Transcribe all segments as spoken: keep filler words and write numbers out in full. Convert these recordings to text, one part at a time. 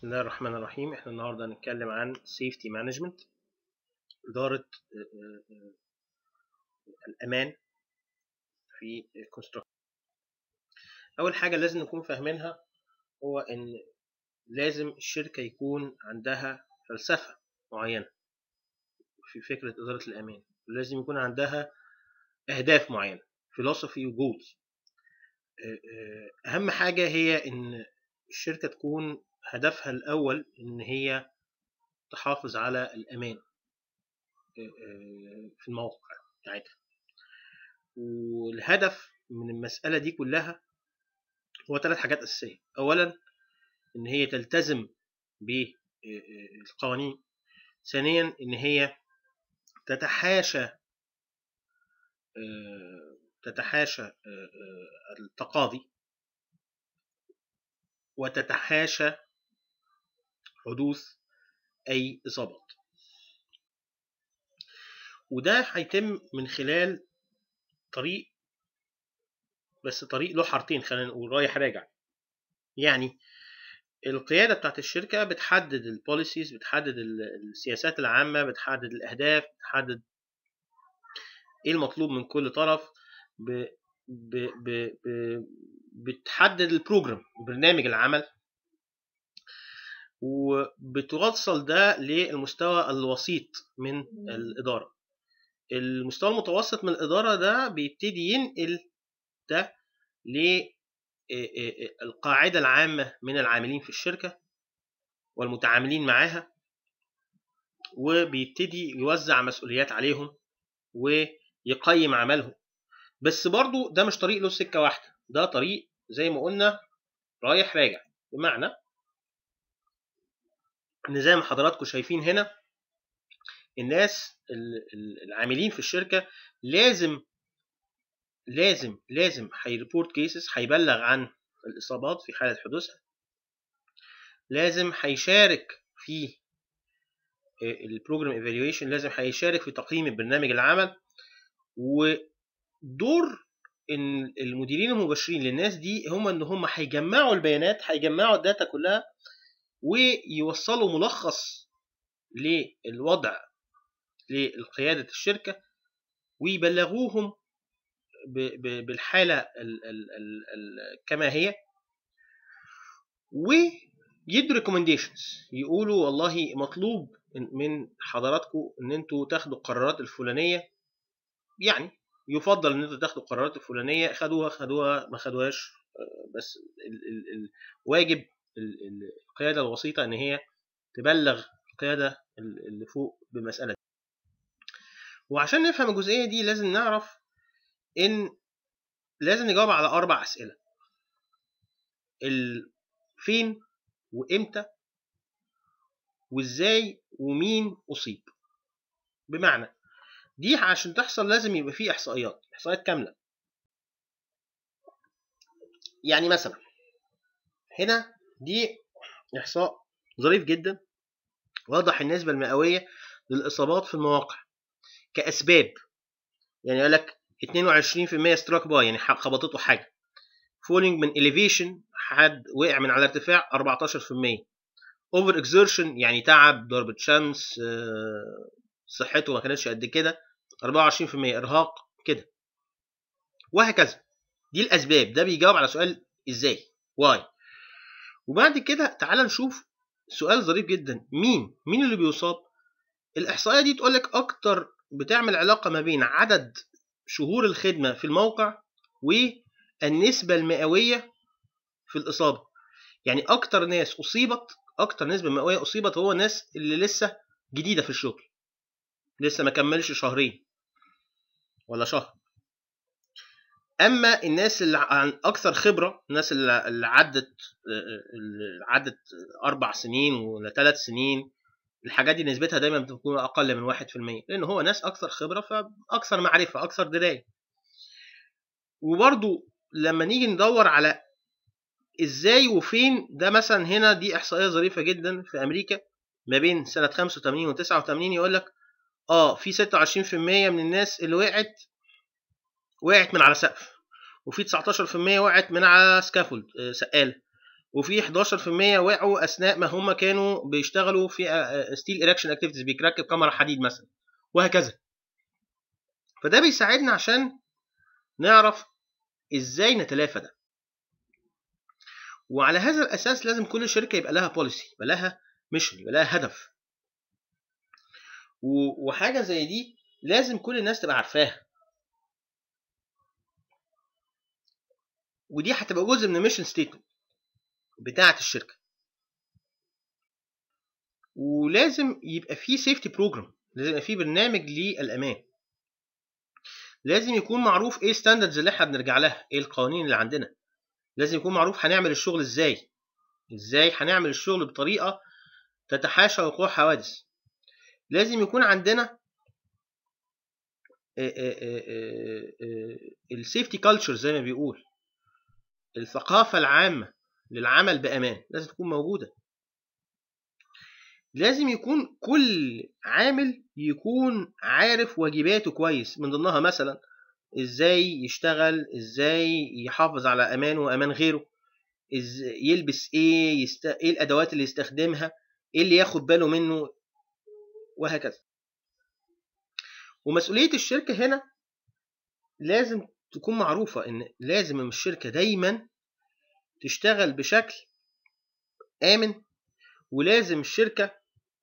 بسم الله الرحمن الرحيم. احنا النهارده هنتكلم عن safety management، إدارة الأمان في الكونستراكشن. أول حاجة لازم نكون فاهمينها هو إن لازم الشركة يكون عندها فلسفة معينة في فكرة إدارة الأمان، ولازم يكون عندها أهداف معينة philosophy و goals. أهم حاجة هي إن الشركة تكون هدفها الأول إن هي تحافظ على الأمان في الموقع بتاعتها، والهدف من المسألة دي كلها هو ثلاث حاجات أساسية. أولا إن هي تلتزم بالقوانين، ثانيا إن هي تتحاشى تتحاشى التقاضي، وتتحاشى حدوث أي إصابات. وده هيتم من خلال طريق، بس طريق له حارتين، خلينا نقول رايح راجع. يعني القيادة بتاعت الشركة بتحدد البوليسيز، بتحدد السياسات العامة، بتحدد الأهداف، بتحدد إيه المطلوب من كل طرف، ب... ب... ب... ب... بتحدد البروجرام، برنامج العمل، وبتوصل ده للمستوى الوسيط من الإدارة. المستوى المتوسط من الإدارة ده بيبتدي ينقل ده للقاعدة العامة من العاملين في الشركة والمتعاملين معاها، وبيبتدي يوزع مسؤوليات عليهم ويقيم عملهم. بس برضو ده مش طريق له سكة واحدة، ده طريق زي ما قلنا رايح راجع. بمعنى ان زي ما حضراتكم شايفين هنا، الناس العاملين في الشركة لازم لازم لازم هيريبورت كيسز، هيبلغ عن الإصابات في حالة حدوثها، لازم هيشارك في البروجرام ايفالويشن، لازم هيشارك في تقييم برنامج العمل. ودور ان المديرين المباشرين للناس دي هم ان هم هيجمعوا البيانات، هيجمعوا الداتا كلها، ويوصلوا ملخص للوضع للقيادة الشركة، ويبلغوهم بالحالة ال ال ال ال كما هي، ويدوا ريكومنديشنز، يقولوا والله مطلوب من حضراتكم ان انتوا تاخدوا القرارات الفلانية. يعني يفضل ان انتوا تاخدوا القرارات الفلانية، خدوها خدوها ما خدوهاش، بس ال ال ال واجب القيادة الوسيطة ان هي تبلغ القيادة اللي فوق بمسألة دي. وعشان نفهم الجزئية دي لازم نعرف ان لازم نجاوب على اربع اسئلة: فين، وامتى، وازاي، ومين اصيب. بمعنى دي عشان تحصل لازم يبقى فيه احصائيات احصائيات كاملة. يعني مثلا هنا دي احصاء ظريف جدا وضح النسبة المئوية للإصابات في المواقع كأسباب. يعني قال لك اثنين وعشرين بالمئة ستراك باي، يعني خبطته حاجة. فولينج من إليفيشن، حد وقع من على ارتفاع، أربعتاشر بالمئة. اوفر اكزيرشن، يعني تعب، ضربة شمس، صحته ما كانتش قد كده، أربعة وعشرين بالمئة. إرهاق كده، وهكذا. دي الأسباب. ده بيجاوب على سؤال إزاي، واي. وبعد كده تعال نشوف سؤال ظريف جدا: مين مين اللي بيصاب؟ الإحصائية دي تقول لك أكتر، بتعمل علاقة ما بين عدد شهور الخدمة في الموقع والنسبة المئوية في الإصابة. يعني أكتر ناس أصيبت، أكتر نسبة مئوية أصيبت هو الناس اللي لسه جديدة في الشغل، لسه ما كملش شهرين ولا شهر. أما الناس اللي عن أكثر خبرة، الناس اللي عدت اللي عدت أربع سنين ولا ثلاث سنين، الحاجات دي نسبتها دايما بتكون أقل من واحد في المية، لأن هو ناس أكثر خبرة فأكثر معرفة، أكثر دراية. وبرضو لما نيجي ندور على إزاي وفين، ده مثلا هنا دي إحصائية ظريفة جدا في أمريكا ما بين سنة خمسة وثمانين و تسعة وثمانين. يقول لك آه في ستة وعشرين بالمئة من الناس اللي وقعت وقعت من على سقف، وفي تسعتاشر بالمئة وقعت من على سكافولد، سقالة، وفي حداشر في المية وقعوا اثناء ما هم كانوا بيشتغلوا في ستيل ايركشن اكتيفيتيز، بيركب كاميرا حديد مثلا، وهكذا. فده بيساعدنا عشان نعرف ازاي نتلافى ده. وعلى هذا الاساس لازم كل شركه يبقى لها بوليسي، يبقى لها ميشن، يبقى لها هدف. وحاجه زي دي لازم كل الناس تبقى عارفاها، ودي هتبقى جزء من الميشن ستيتمنت بتاعه الشركه. ولازم يبقى فيه سيفتي بروجرام، لازم يبقى فيه برنامج للامان. لازم يكون معروف ايه ستاندردز اللي احنا بنرجع لها، ايه القوانين اللي عندنا. لازم يكون معروف هنعمل الشغل ازاي، ازاي هنعمل الشغل بطريقه تتحاشى وقوع حوادث. لازم يكون عندنا السيفتي كلتشر زي ما بيقول، الثقافه العامه للعمل بامان لازم تكون موجوده. لازم يكون كل عامل يكون عارف واجباته كويس، من ضمنها مثلا ازاي يشتغل، ازاي يحافظ على امانه وامان غيره، ازاي يلبس ايه، يست... ايه الادوات اللي يستخدمها، ايه اللي ياخد باله منه، وهكذا. ومسؤولية الشركة هنا لازم تكون معروفة، ان لازم الشركة دايما تشتغل بشكل آمن، ولازم الشركة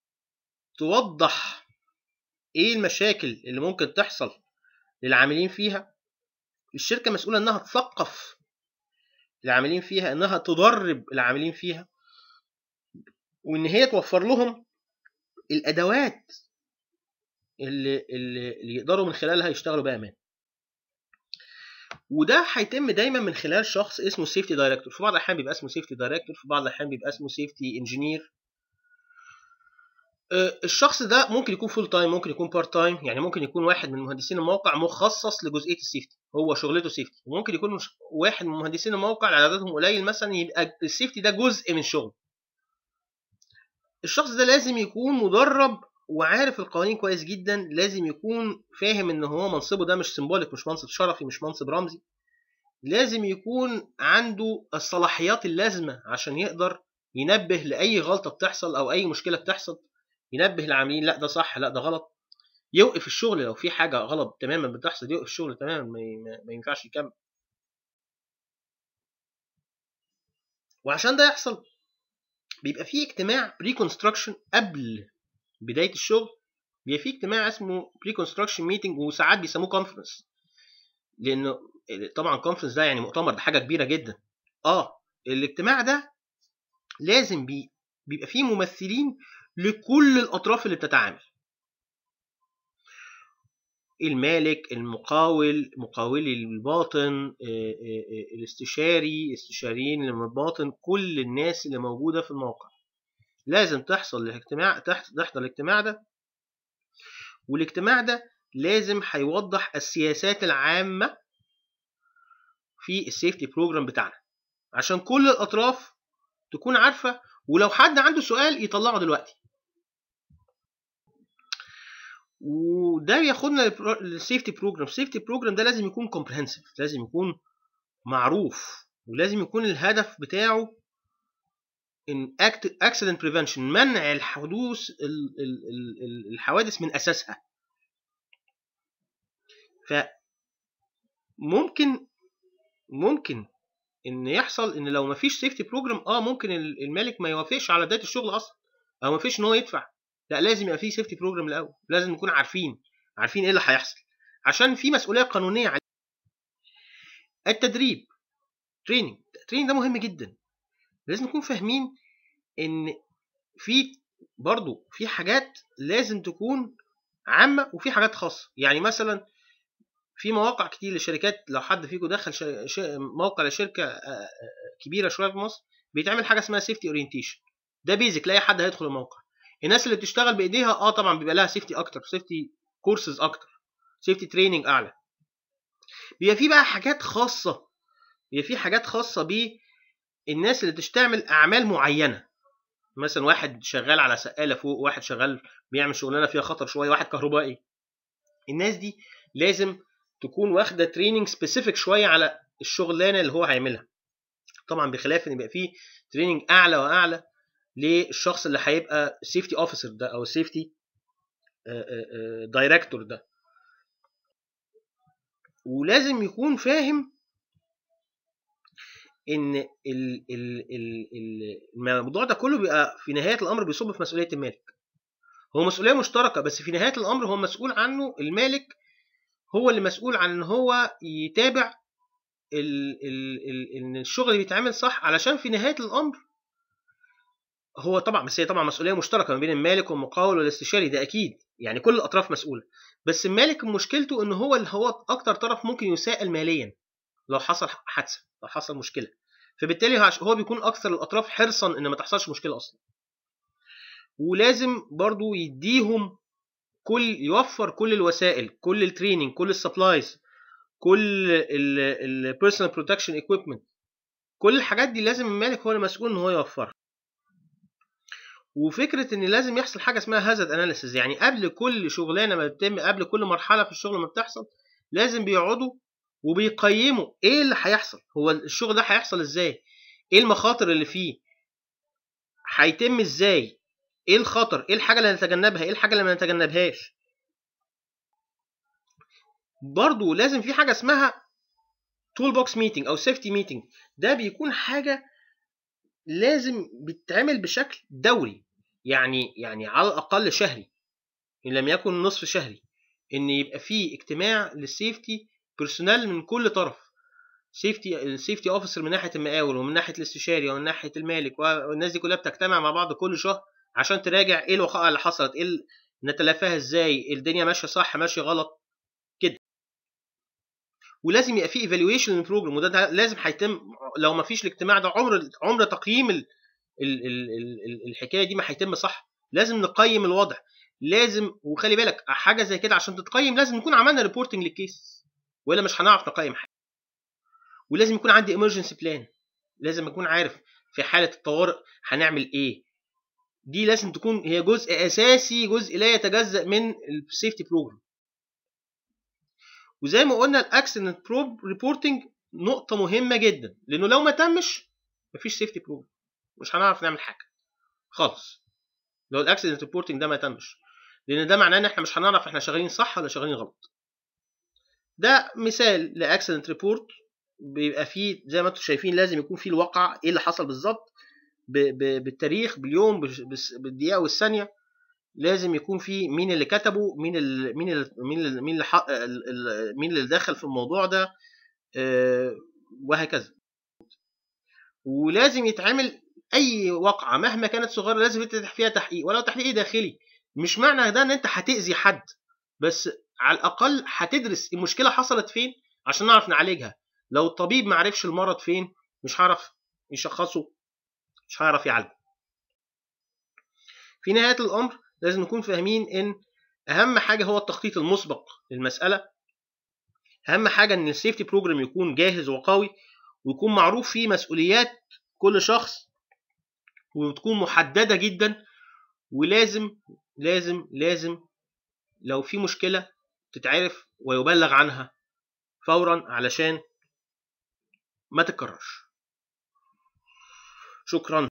توضح ايه المشاكل اللي ممكن تحصل للعاملين فيها. الشركة مسؤولة انها تثقف العاملين فيها، انها تدرب العاملين فيها، وان هي توفر لهم الادوات اللي, اللي يقدروا من خلالها يشتغلوا بأمان. وده هيتم دايما من خلال شخص اسمه سيفتي دايركتور. في بعض الاحيان بيبقى اسمه سيفتي دايركتور، في بعض الاحيان بيبقى اسمه سيفتي انجينير. الشخص ده ممكن يكون فول تايم، ممكن يكون بارت تايم، يعني ممكن يكون واحد من مهندسين الموقع مخصص لجزئيه السيفتي، هو شغلته سيفتي. وممكن يكون واحد من مهندسين الموقع اللي عددهم قليل مثلا، يبقى السيفتي ده جزء من شغله. الشخص ده لازم يكون مدرب وعارف القوانين كويس جدا، لازم يكون فاهم ان هو منصبه ده مش سيمبوليك، مش منصب شرفي، مش منصب رمزي. لازم يكون عنده الصلاحيات اللازمة عشان يقدر ينبه لأي غلطة بتحصل أو أي مشكلة بتحصل، ينبه العاملين لا ده صح لا ده غلط، يوقف الشغل لو في حاجة غلط تماما بتحصل، يوقف الشغل تماما، ما ينفعش يكمل. وعشان ده يحصل بيبقى فيه اجتماع بري كونستراكشن قبل بداية الشغل، بيبقى فيه اجتماع اسمه بري كونستراكشن ميتنج، وساعات بيسموه كونفرنس، لأنه طبعا كونفرنس ده يعني مؤتمر، ده حاجة كبيرة جدا. اه الاجتماع ده لازم بي بيبقى فيه ممثلين لكل الأطراف اللي بتتعامل، المالك، المقاول، مقاولي الباطن، الاستشاري، استشاريين اللي من الباطن، كل الناس اللي موجودة في الموقع لازم تحصل الاجتماع، تحضر الاجتماع ده. والاجتماع ده لازم هيوضح السياسات العامة في السيفتي بروجرام بتاعنا، عشان كل الأطراف تكون عارفة، ولو حد عنده سؤال يطلعه دلوقتي. وده ياخدنا للسيفتي بروجرام. السيفتي بروجرام ده لازم يكون كومبريهنسيف، لازم يكون معروف، ولازم يكون الهدف بتاعه ان اكسيدنت بريفنشن، منع الحدوث الحوادث من اساسها. فممكن ممكن ان يحصل ان لو ما فيش سيفتي بروجرام اه ممكن المالك ما يوافقش على بدايه الشغل اصلا، او ما فيش ان هو يدفع. لا لازم يبقى فيه سيفتي بروجرام الاول، لازم نكون عارفين عارفين ايه اللي هيحصل، عشان في مسؤوليه قانونيه عليه. التدريب، تريننج، التريننج ده مهم جدا. لازم نكون فاهمين ان في برضو في حاجات لازم تكون عامه وفي حاجات خاصه. يعني مثلا في مواقع كتير للشركات، لو حد فيكم دخل موقع لشركه كبيره شويه في مصر، بيتعمل حاجه اسمها سيفتي اورينتيشن. ده بيزك لاي حد هيدخل الموقع. الناس اللي بتشتغل بايديها اه طبعا بيبقى لها سيفتي اكتر، سيفتي كورسز اكتر، سيفتي تريننج اعلى. بيبقى في بقى حاجات خاصه، بيبقى في حاجات خاصه بالناس اللي بتشتغل اعمال معينه. مثلا واحد شغال على سقاله فوق، واحد شغال بيعمل شغلانه فيها خطر شويه، واحد كهربائي. الناس دي لازم تكون واخده تريننج سبيسيفيك شويه على الشغلانه اللي هو هيعملها، طبعا بخلاف ان يبقى فيه تريننج اعلى واعلى للشخص اللي هيبقى سيفتي اوفيسر ده او سيفتي دايركتور ده. ولازم يكون فاهم ان ال ال ال الموضوع ده كله بيبقى في نهايه الامر بيصب في مسؤوليه المالك. هو مسؤوليه مشتركه، بس في نهايه الامر هو مسؤول عنه. المالك هو اللي مسؤول عن ان هو يتابع ال ال ال ان الشغل اللي بيتعمل صح، علشان في نهايه الامر هو طبعا، بس هي طبعا مسؤوليه مشتركه ما بين المالك والمقاول والاستشاري، ده اكيد يعني كل الاطراف مسؤوله. بس المالك مشكلته ان هو اللي هو اكتر طرف ممكن يسائل ماليا لو حصل حادثه، لو حصل مشكله، فبالتالي هو بيكون اكثر الاطراف حرصا ان ما تحصلش مشكله اصلا. ولازم برضو يديهم كل، يوفر كل الوسائل، كل التريننج، كل السبلايز، كل البيرسونال بروتكشن ايكويبمنت، كل الحاجات دي لازم المالك هو المسؤول ان هو يوفرها. وفكره ان لازم يحصل حاجه اسمها هازارد اناليسيز، يعني قبل كل شغلانه ما بتتم، قبل كل مرحله في الشغل ما بتحصل، لازم بيقعدوا وبيقيموا ايه اللي هيحصل، هو الشغل ده هيحصل ازاي، ايه المخاطر اللي فيه، هيتم ازاي، ايه الخطر، ايه الحاجه اللي هنتجنبها، ايه الحاجه اللي ما نتجنبهاش. برضو لازم في حاجه اسمها تول بوكس ميتنج او سيفتي ميتنج، ده بيكون حاجه لازم بتتعمل بشكل دوري، يعني يعني على الاقل شهري ان لم يكن نصف شهري، ان يبقى في اجتماع للسيفتي بيرسونال من كل طرف، سيفتي السيفتي اوفيسر من ناحيه المقاول ومن ناحيه الاستشاري ومن ناحيه المالك، والناس دي كلها بتجتمع مع بعض كل شهر عشان تراجع ايه الوقائع اللي حصلت، ايه نتلافاها ازاي، الدنيا ماشيه صح ماشيه غلط كده. ولازم يبقى في ايفالويشن للبروجرام، وده لازم هيتم. لو ما فيش الاجتماع ده عمر عمر تقييم ال ال ال الحكايه دي ما هيتم صح. لازم نقيم الوضع، لازم. وخلي بالك حاجه زي كده عشان تتقيم لازم نكون عملنا ريبورتنج للكيس، والا مش هنعرف نقيم حاجه. ولازم يكون عندي emergency بلان، لازم اكون عارف في حاله الطوارئ هنعمل ايه. دي لازم تكون هي جزء اساسي، جزء لا يتجزأ من السيفتي بروجرام. وزي ما قلنا الاكسيدنت ريبورتنج نقطه مهمه جدا، لانه لو ما تمش مفيش سيفتي بروجرام، مش هنعرف نعمل حاجه خالص لو الاكسيدنت ريبورتنج ده ما تمش، لان ده معناه ان احنا مش هنعرف احنا شغالين صح ولا شغالين غلط. ده مثال لاكسيدنت ريبورت، بيبقى فيه زي ما انتم شايفين لازم يكون فيه الواقع، ايه اللي حصل بالظبط بالتاريخ باليوم بالدقيقه والثانيه، لازم يكون فيه مين اللي كتبه، مين اللي مين اللي مين اللي مين اللي, مين اللي دخل في الموضوع ده، وهكذا. ولازم يتعمل اي واقعه مهما كانت صغيره لازم يتفتح فيها تحقيق، ولو تحقيق داخلي. مش معنى ده ان انت هتأذي حد، بس على الاقل هتدرس المشكله حصلت فين عشان نعرف نعالجها. لو الطبيب ما عرفش المرض فين مش هيعرف يشخصه، مش هيعرف يعالجه. في نهايه الامر لازم نكون فاهمين ان اهم حاجه هو التخطيط المسبق للمساله. اهم حاجه ان السيفتي بروجرام يكون جاهز وقوي، ويكون معروف فيه مسؤوليات كل شخص، وتكون محدده جدا. ولازم لازم لازم لو في مشكله تتعرف ويبلغ عنها فورا علشان ما تتكررش. شكرا.